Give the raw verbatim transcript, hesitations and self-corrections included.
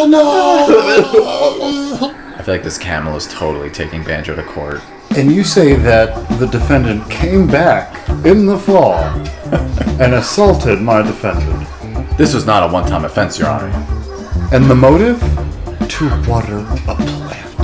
no! I feel like this camel is totally taking Banjo to court. And you say that the defendant came back in the fall and assaulted my defendant. This was not a one-time offense, Your Honor. And the motive? To water a plant.